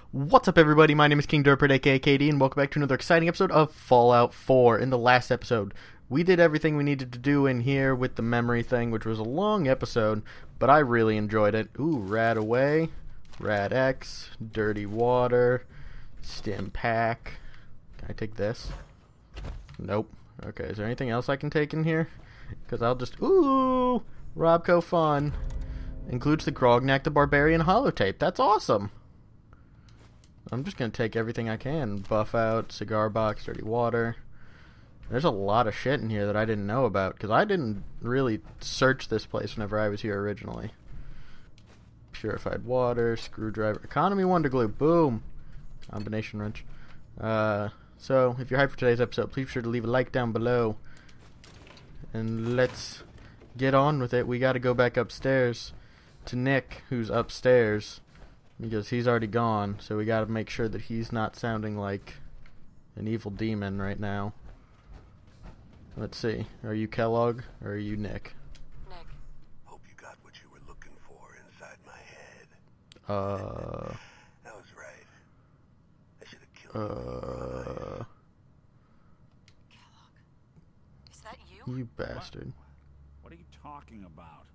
What's up, everybody? My name is King Derpert, aka KD, and welcome back to another exciting episode of Fallout 4. In the last episode, we did everything we needed to do in here with the memory thing, which was a long episode, but I really enjoyed it. Ooh, Rad Away, Rad X, Dirty Water, Stim Pack. Can I take this? Nope. Okay, is there anything else I can take in here? Because I'll just... Ooh! Robco Fun. Includes the Grognak the Barbarian holotape. That's awesome! I'm just going to take everything I can. Buff out, cigar box, dirty water. There's a lot of shit in here that I didn't know about, because I didn't really search this place whenever I was here originally. Purified water, screwdriver, economy wonder glue, boom! Combination wrench. So, if you're hyped for today's episode, please be sure to leave a like down below. And let's get on with it. We gotta go back upstairs to Nick, who's upstairs. Because he's already gone, so we gotta make sure that he's not sounding like an evil demon right now. Let's see. Are you Kellogg, or are you Nick? Nick. Hope you got what you were looking for inside my head. That was right. I should have killed you. Kellogg. Is that you? You bastard. What are you talking about?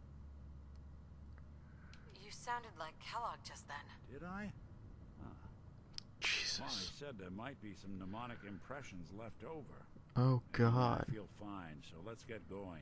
You sounded like Kellogg just then. Did I? Jesus. Molly said there might be some mnemonic impressions left over. Oh, God. I feel fine, so let's get going.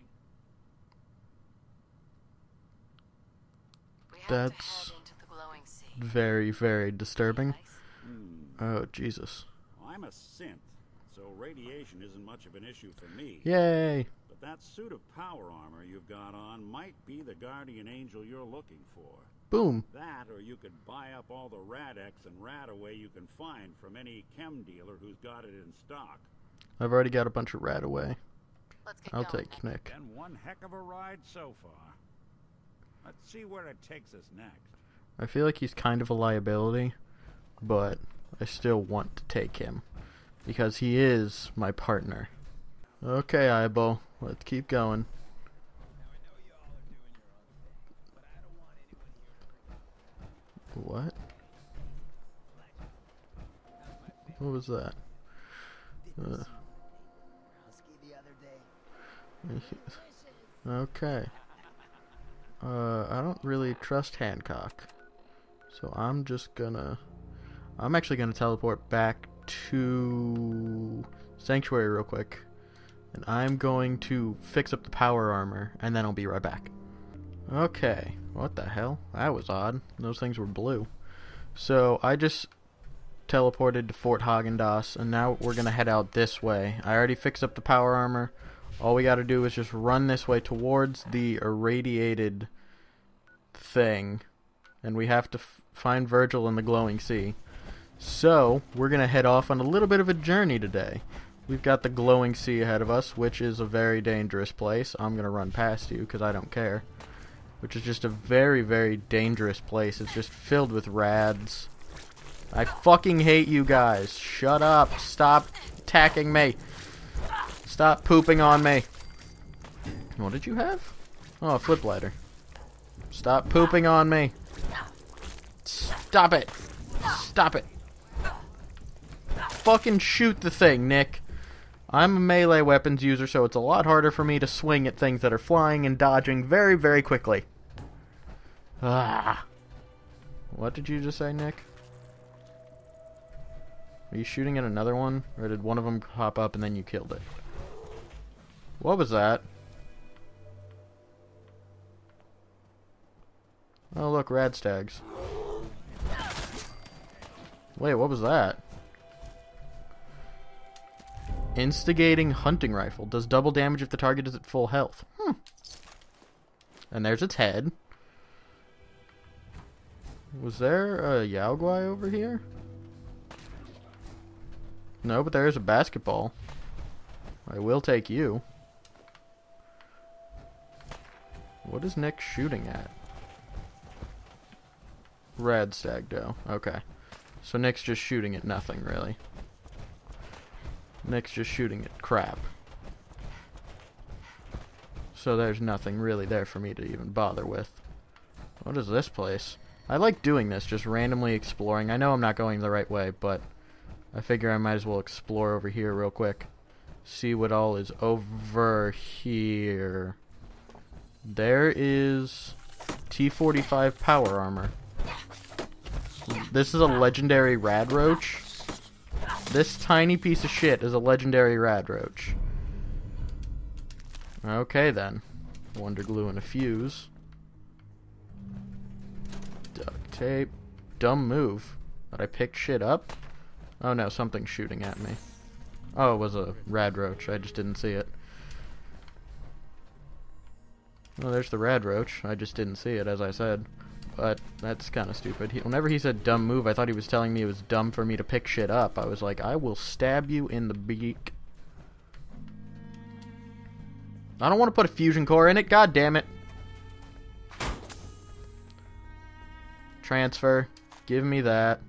We have That's to head into the glowing sea. very, very disturbing. Nice. Oh, Jesus. I'm a synth, so radiation isn't much of an issue for me. Yay! But that suit of power armor you've got on might be the guardian angel you're looking for. Boom. That, or you could buy up all the Rad-X and Rad-Away you can find from any chem dealer who's got it in stock. I've already got a bunch of Rad Away. Let's get I'll going, take Nick. Nick. Been one heck of a ride so far. Let's see where it takes us next. I feel like he's kind of a liability, but I still want to take him. Because he is my partner. Okay, Eyeball. Let's keep going. What? What was that? Okay. I don't really trust Hancock. So I'm actually gonna teleport back to Sanctuary real quick. And I'm going to fix up the power armor, and then I'll be right back. Okay. What the hell? That was odd. Those things were blue. So I just teleported to Fort Häagen-Dazs, and now we're gonna head out this way. I already fixed up the power armor. All we gotta do is just run this way towards the irradiated thing, and we have to find Virgil in the glowing sea. So we're gonna head off on a little bit of a journey today. We've got the glowing sea ahead of us, which is a very dangerous place. I'm gonna run past you because I don't care. Which is just a very, very dangerous place. It's just filled with rads. I fucking hate you guys. Shut up. Stop attacking me. Stop pooping on me. What did you have? Oh, a flip ladder. Stop pooping on me. Stop it. Stop it. Fucking shoot the thing, Nick. I'm a melee weapons user, so it's a lot harder for me to swing at things that are flying and dodging very, very quickly. Ah. What did you just say, Nick? Are you shooting at another one? Or did one of them pop up and then you killed it? What was that? Oh, look, Radstags. Wait, what was that? Instigating hunting rifle. Does double damage if the target is at full health. And there's its head. Was there a Yao Guai over here? No, but there is a basketball. I will take you. What is Nick shooting at? Radstag dough. Okay. So Nick's just shooting at nothing, really. Nick's just shooting at crap. So there's nothing really there for me to even bother with. What is this place? I like doing this, just randomly exploring. I know I'm not going the right way, but I figure I might as well explore over here real quick. See what all is over here. There is T-45 power armor. This is a legendary Radroach. This tiny piece of shit is a legendary Radroach. Okay then. Wonder glue and a fuse. Duct tape. Dumb move. But I picked shit up? Oh no, something's shooting at me. Oh, it was a Radroach. I just didn't see it. Well, there's the Radroach. I just didn't see it, as I said. But that's kind of stupid. Whenever he said dumb move, I thought he was telling me it was dumb for me to pick shit up. I was like, I will stab you in the beak. I don't want to put a fusion core in it. God damn it. Transfer. Give me that.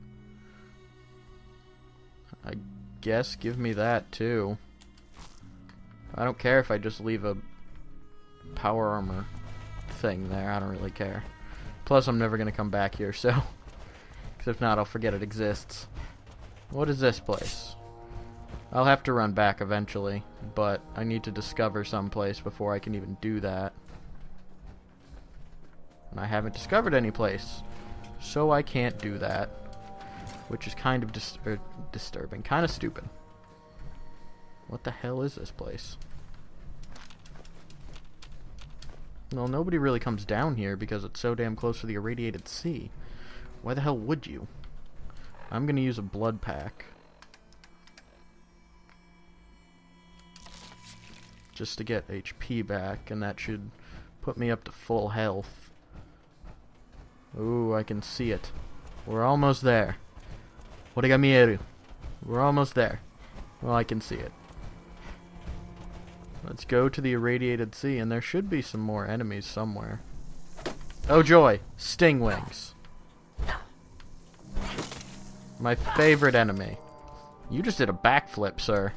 I guess give me that too. I don't care if I just leave a power armor thing there. I don't really care. Plus, I'm never going to come back here, so... Because if not, I'll forget it exists. What is this place? I'll have to run back eventually, but I need to discover someplace before I can even do that. And I haven't discovered any place, so I can't do that. Which is kind of disturbing. Kind of stupid. What the hell is this place? Well, nobody really comes down here because it's so damn close to the irradiated sea. Why the hell would you? I'm gonna use a blood pack. Just to get HP back, and that should put me up to full health. Ooh, I can see it. We're almost there. Origamiru. We're almost there. Well, I can see it. Let's go to the irradiated sea, and there should be some more enemies somewhere. Oh joy! Stingwings. My favorite enemy. You just did a backflip, sir.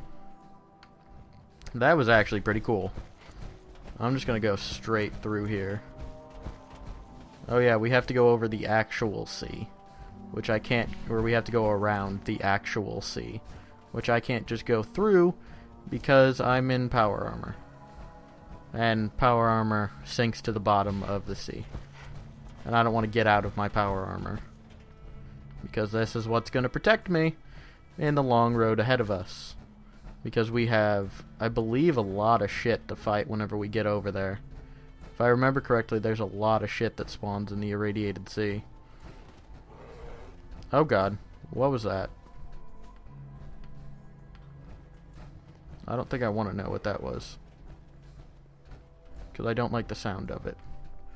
That was actually pretty cool. I'm just gonna go straight through here. Oh yeah, we have to go over the actual sea. Which I can't... Or we have to go around the actual sea. Which I can't just go through... Because I'm in power armor. And power armor sinks to the bottom of the sea. And I don't want to get out of my power armor. Because this is what's going to protect me in the long road ahead of us. Because we have, I believe, a lot of shit to fight whenever we get over there. If I remember correctly, there's a lot of shit that spawns in the irradiated sea. Oh god, what was that? I don't think I want to know what that was. Because I don't like the sound of it.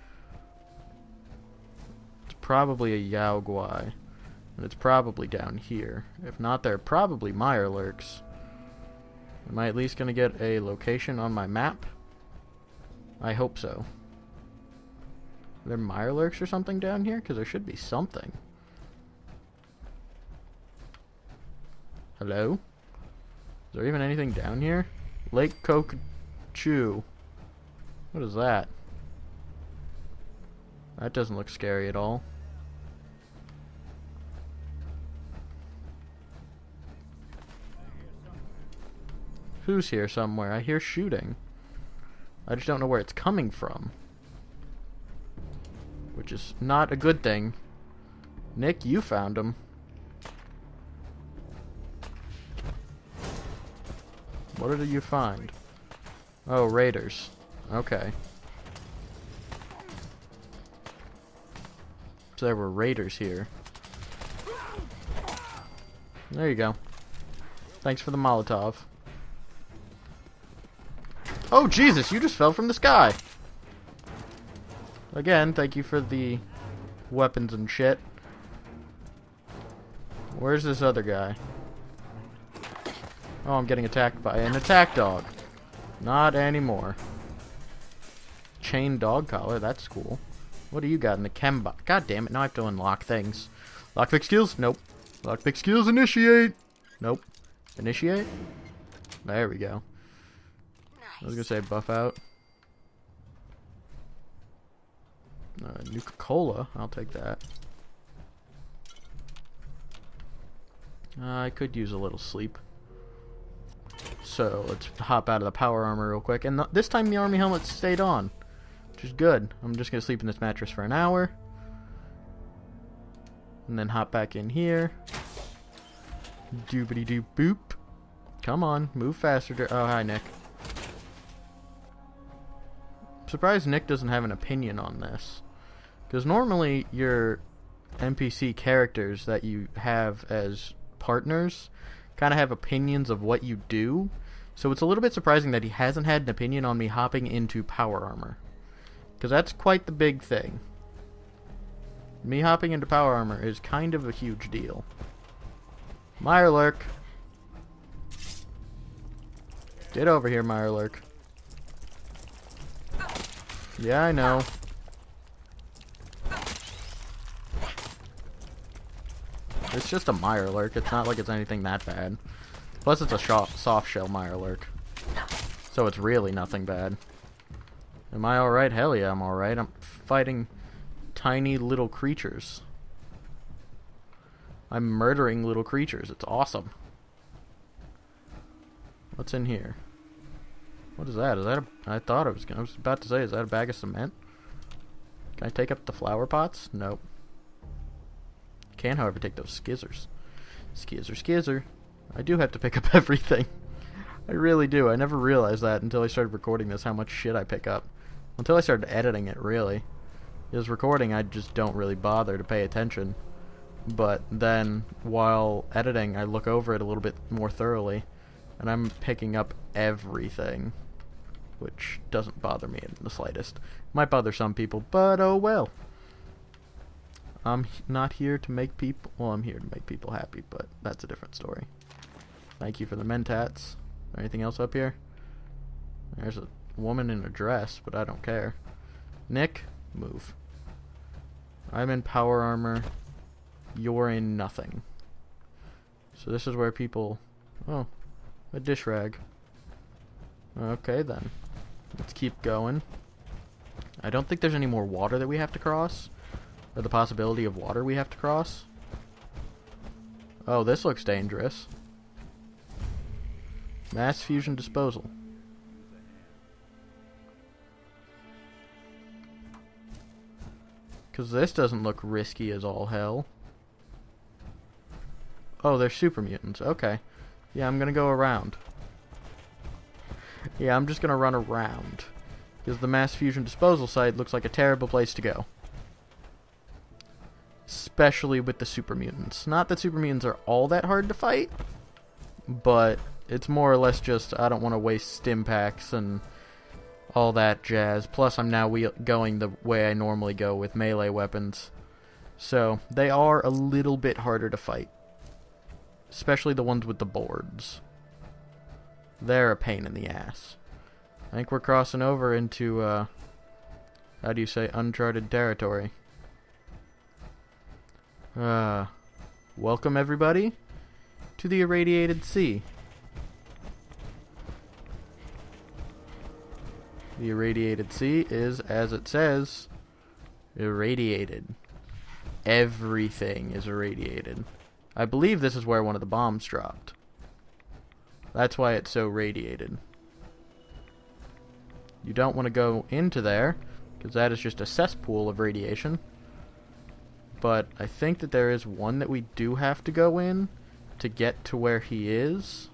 It's probably a Yao Guai. And it's probably down here. If not, they're probably Mirelurks. Am I at least going to get a location on my map? I hope so. Are there Mirelurks or something down here? Because there should be something. Hello? Is there even anything down here? Lake Kokachu. What is that? That doesn't look scary at all. Who's here somewhere? I hear shooting. I just don't know where it's coming from. Which is not a good thing. Nick, you found him. What did you find? Oh, raiders. Okay. So there were raiders here. There you go. Thanks for the Molotov. Oh, Jesus, you just fell from the sky! Again, thank you for the weapons and shit. Where's this other guy? Oh, I'm getting attacked by an attack dog. Not anymore. Chain dog collar, that's cool. What do you got in the chem box? God damn it, now I have to unlock things. Lockpick skills? Nope. Lockpick skills, initiate! Nope. Initiate? There we go. I was gonna say buff out. Nuka-Cola. I'll take that. I could use a little sleep. So let's hop out of the power armor real quick. And this time the army helmet stayed on, which is good. I'm just going to sleep in this mattress for an hour. And then hop back in here. Doobity-doo boop. Come on, move faster. Oh, hi, Nick. I'm surprised Nick doesn't have an opinion on this. Because normally your NPC characters that you have as partners kind of have opinions of what you do. So it's a little bit surprising that he hasn't had an opinion on me hopping into power armor. Because that's quite the big thing. Me hopping into power armor is kind of a huge deal. Mirelurk. Get over here, Mirelurk. Yeah, I know. It's just a Mirelurk. It's not like it's anything that bad. Plus, it's a soft shell Mirelurk. So it's really nothing bad. Am I alright? Hell yeah, I'm alright. I'm fighting tiny little creatures. I'm murdering little creatures. It's awesome. What's in here? What is that? Is that a... I was about to say, is that a bag of cement? Can I take up the flower pots? Nope. Can, however, take those skizzers. Skizzer. I do have to pick up everything. I really do. I never realized that until I started recording this, how much shit I pick up. Until I started editing it, really. Because recording, I just don't really bother to pay attention. But then, while editing, I look over it a little bit more thoroughly. And I'm picking up everything. Which doesn't bother me in the slightest. Might bother some people, but oh well. I'm not here to make people... Well, I'm here to make people happy, but that's a different story. Thank you for the mentats. Anything else up here? There's a woman in a dress, but I don't care. Nick, move. I'm in power armor. You're in nothing. So this is where people... Oh, a dish rag. Okay, then. Let's keep going. I don't think there's any more water that we have to cross. Or the possibility of water we have to cross. Oh, this looks dangerous. Mass fusion disposal. Because this doesn't look risky as all hell. Oh, they're super mutants. Okay. Yeah, I'm gonna go around. Yeah, I'm just gonna run around. Because the mass fusion disposal site looks like a terrible place to go. Especially with the super mutants. Not that super mutants are all that hard to fight, but it's more or less just I don't want to waste stim packs and all that jazz. Plus, I'm now going the way I normally go with melee weapons. So, they are a little bit harder to fight. Especially the ones with the boards. They're a pain in the ass. I think we're crossing over into, how do you say, uncharted territory. Welcome everybody to the Irradiated Sea. The Irradiated Sea is, as it says, irradiated. Everything is irradiated. I believe this is where one of the bombs dropped. That's why it's so radiated. You don't want to go into there, because that is just a cesspool of radiation. But I think that there is one that we do have to go in to get to where he is.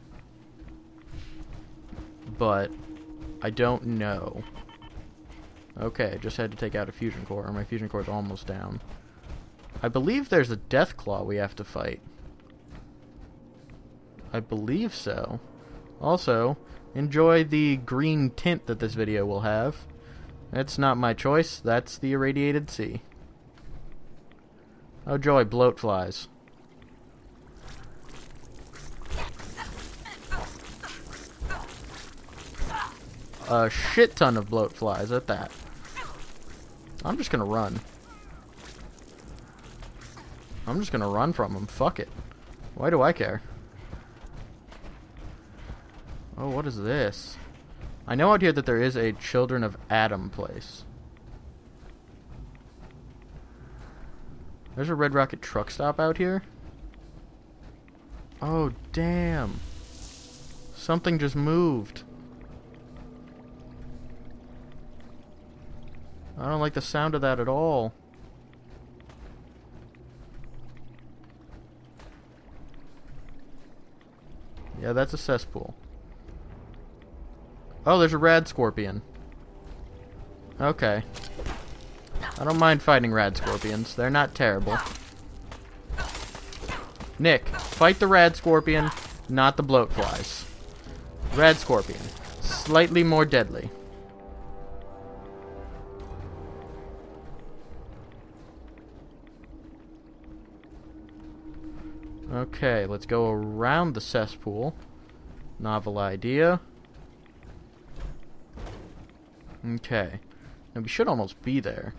But I don't know. Okay, I just had to take out a fusion core, or my fusion core is almost down. I believe there's a Deathclaw we have to fight. I believe so. Also, enjoy the green tint that this video will have. That's not my choice, that's the Irradiated Sea. Oh joy, bloat flies. A shit ton of bloat flies at that. I'm just gonna run. I'm just gonna run from them. Fuck it. Why do I care? Oh, what is this? I know out here that there is a Children of Adam place. There's a Red Rocket truck stop out here. Oh, damn. Something just moved. I don't like the sound of that at all. Yeah, that's a cesspool. Oh, there's a rad scorpion. Okay. I don't mind fighting rad scorpions. They're not terrible. Nick, fight the rad scorpion, not the bloat flies. Rad scorpion. Slightly more deadly. Okay, let's go around the cesspool. Novel idea. Okay. Now we should almost be there.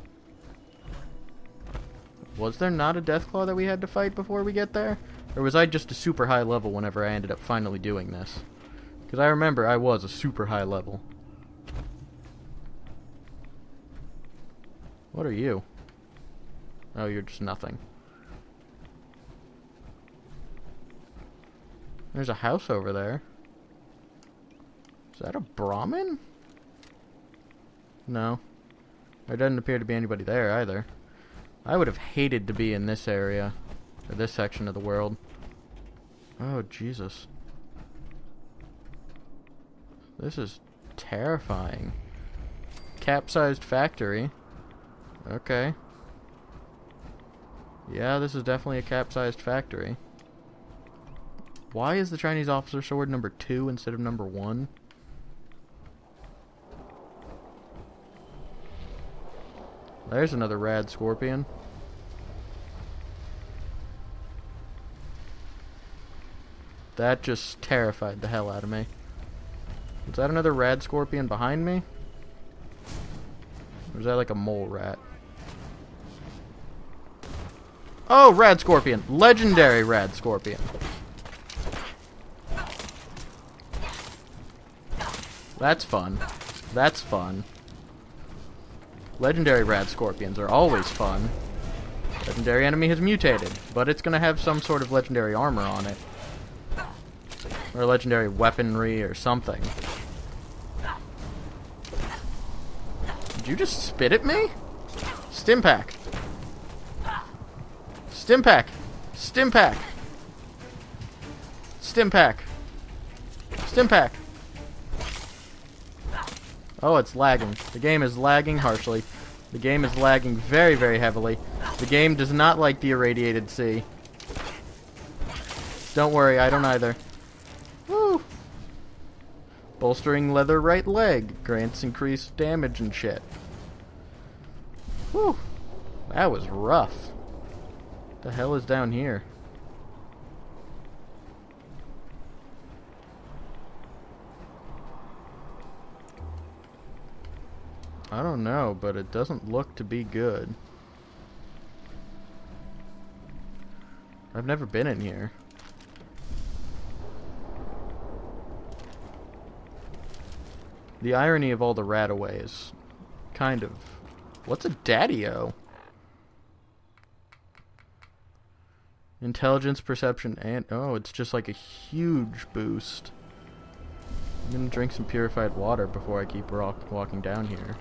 Was there not a Deathclaw that we had to fight before we get there? Or was I just a super high level whenever I ended up finally doing this? Because I remember I was a super high level. What are you? Oh, you're just nothing. There's a house over there. Is that a Brahmin? No. There doesn't appear to be anybody there either. I would have hated to be in this area. Or this section of the world. Oh, Jesus. This is terrifying. Capsized factory. Okay. Yeah, this is definitely a capsized factory. Why is the Chinese officer sword number 2 instead of number 1? There's another rad scorpion. That just terrified the hell out of me. Is that another rad scorpion behind me? Or is that like a mole rat? Oh, rad scorpion! Legendary rad scorpion. That's fun. That's fun. Legendary rad scorpions are always fun. Legendary enemy has mutated, but it's gonna have some sort of legendary armor on it. Or legendary weaponry or something. Did you just spit at me? Stimpack. Stimpack. Stimpack. Stimpack. Stimpack. Oh, it's lagging. The game is lagging harshly. The game is lagging very, very heavily. The game does not like the irradiated sea. Don't worry, I don't either. Woo! Bolstering leather right leg. Grants increased damage and shit. Woo! That was rough. What the hell is down here? I don't know, but it doesn't look to be good. I've never been in here. The irony of all the rat-away is kind of... What's a daddy-o? Intelligence, perception, and... Oh, it's just like a huge boost. I'm gonna drink some purified water before I keep walking down here.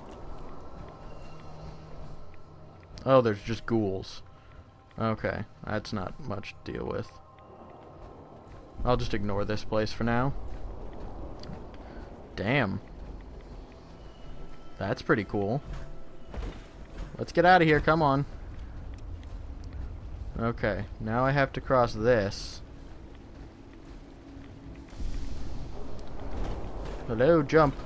Oh, there's just ghouls. Okay, that's not much to deal with. I'll just ignore this place for now. Damn. That's pretty cool. Let's get out of here, come on. Okay, now I have to cross this. Hello, jump.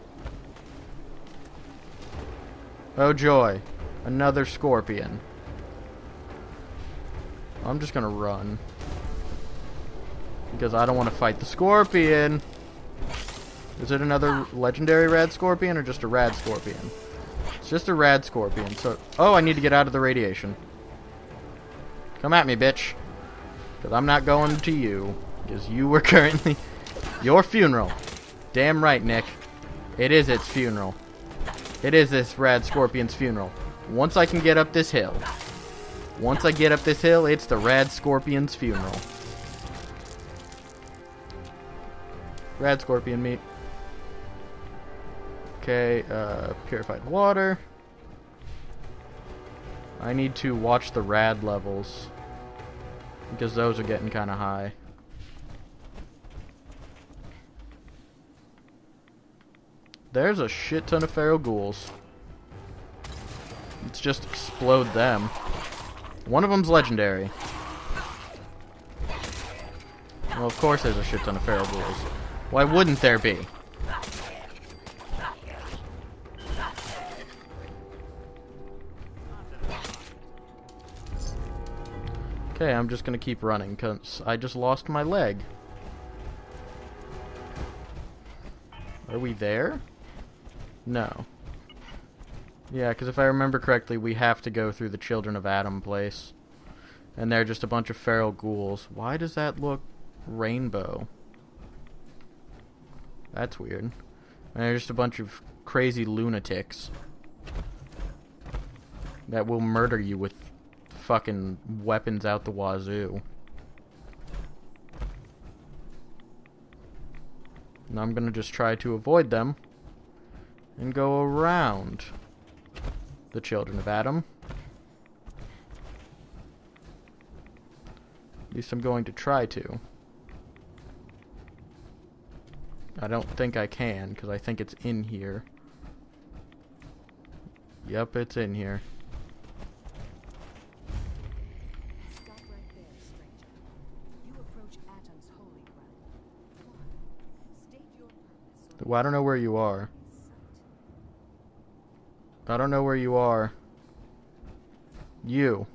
Oh joy. Another scorpion. I'm just gonna run. Because I don't want to fight the scorpion. Is it another legendary rad scorpion or just a rad scorpion? It's just a rad scorpion. So, oh, I need to get out of the radiation. Come at me, bitch. Because I'm not going to you. Because you were currently... Your funeral. Damn right, Nick. It is its funeral. It is this rad scorpion's funeral. Once I can get up this hill. Once I get up this hill, it's the Rad Scorpion's funeral. Rad Scorpion meat. Okay, purified water. I need to watch the rad levels, because those are getting kind of high. There's a shit ton of feral ghouls. Let's just explode them. One of them's legendary. Well, of course there's a shit ton of feral ghouls. Why wouldn't there be? Okay, I'm just gonna keep running, because I just lost my leg. Are we there? No. Yeah, because if I remember correctly, we have to go through the Children of Adam place. And they're just a bunch of feral ghouls. Why does that look rainbow? That's weird. And they're just a bunch of crazy lunatics that will murder you with fucking weapons out the wazoo. And I'm gonna just try to avoid them and go around the Children of Adam. At least I'm going to try to. I don't think I can, because I think it's in here. Yep, it's in here. Stop right there, stranger. You approach Atom's holy ground. One, state your purpose. Well, I don't know where you are. I don't know where you are. You.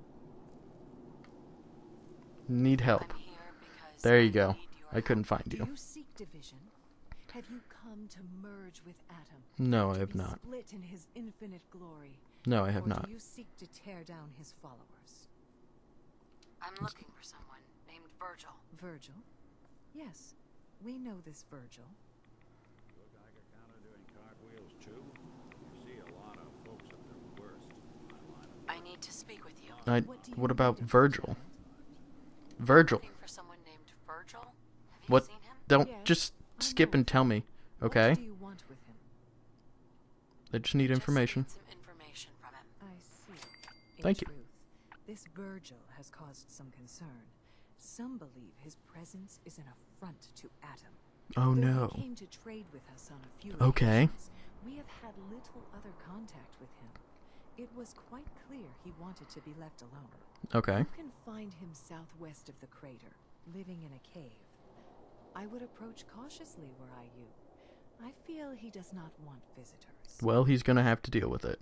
Need help. I'm here because There you I go. need your I couldn't help. find Do you. you seek division? Have you come to merge with Atom? No, I To have be not. Split in his infinite glory? No, I have Or not. do you seek to tear down his followers? I'm looking for someone named Virgil. Virgil? Yes, we know this Virgil. Look like a kind of doing cartwheels too. You see a lot of folks at their worst. I need to speak with you. What about Virgil? Virgil. Looking for someone named Virgil? Have you What? seen him? Don't Yes, just I skip know and tell me. Okay? What do you want with him? I just need information. Just need some information from him. I see. In Thank you. truth, this Virgil has caused some concern. Some believe his presence is an affront to Atom. Oh Though no. He came to trade with us on a few Okay. occasions, we have had little other contact with him. It was quite clear he wanted to be left alone. Okay. You can find him southwest of the crater, living in a cave. I would approach cautiously were I you. I feel he does not want visitors. Well, he's gonna have to deal with it.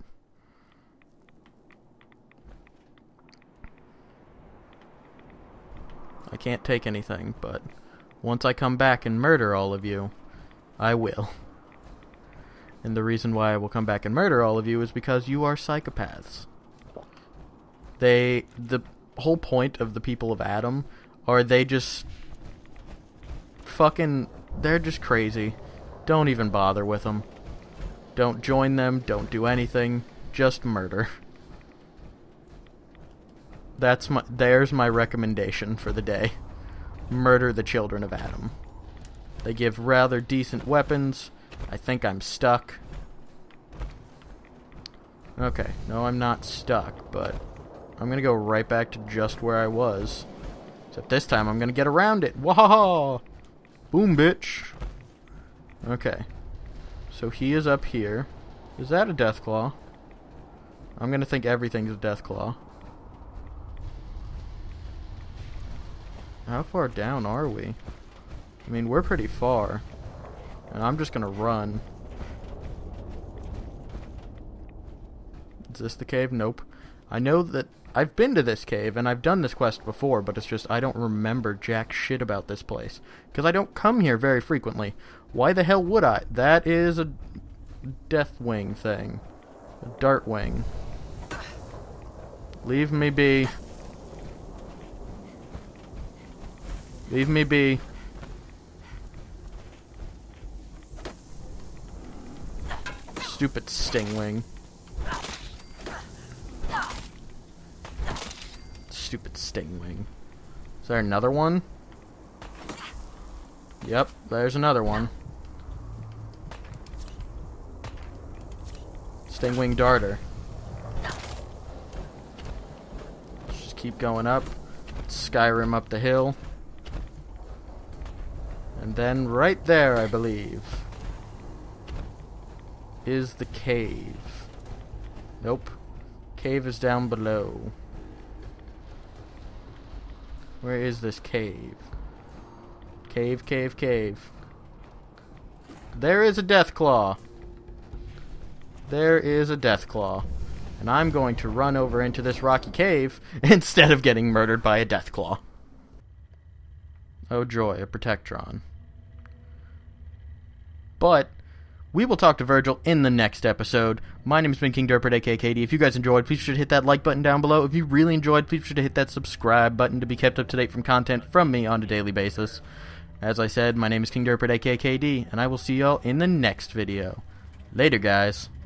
I can't take anything, but once I come back and murder all of you, I will. And the reason why I will come back and murder all of you is because you are psychopaths. The whole point of the people of Adam are they just fucking, they're just crazy. Don't even bother with them. Don't join them, don't do anything, just murder. There's my recommendation for the day. Murder the Children of Adam. They give rather decent weapons. I think I'm stuck. Okay, no, I'm not stuck, but I'm gonna go right back to just where I was. Except this time I'm gonna get around it. Wahaha! Boom, bitch! Okay. So he is up here. Is that a Deathclaw? I'm gonna think everything's a Deathclaw. How far down are we? I mean, we're pretty far. And I'm just gonna run. Is this the cave? Nope. I know that I've been to this cave, and I've done this quest before, but it's just I don't remember jack shit about this place. Because I don't come here very frequently. Why the hell would I? That is a Deathwing thing. A Dartwing. Leave me be. Leave me be. Stupid Stingwing. Stingwing. Is there another one? Yep, there's another one. Stingwing Darter. Just keep going up. Skyrim up the hill. And then right there, I believe, is the cave. Nope. Cave is down below. Where is this cave? Cave, cave, cave. There is a Deathclaw. There is a Deathclaw. And I'm going to run over into this rocky cave instead of getting murdered by a Deathclaw. Oh joy, a Protectron. But we will talk to Virgil in the next episode. My name has been King Derpert, aka KD. If you guys enjoyed, please be sure to hit that like button down below. If you really enjoyed, please be sure to hit that subscribe button to be kept up to date from content from me on a daily basis. As I said, my name is King Derpert, aka KD, and I will see y'all in the next video. Later, guys.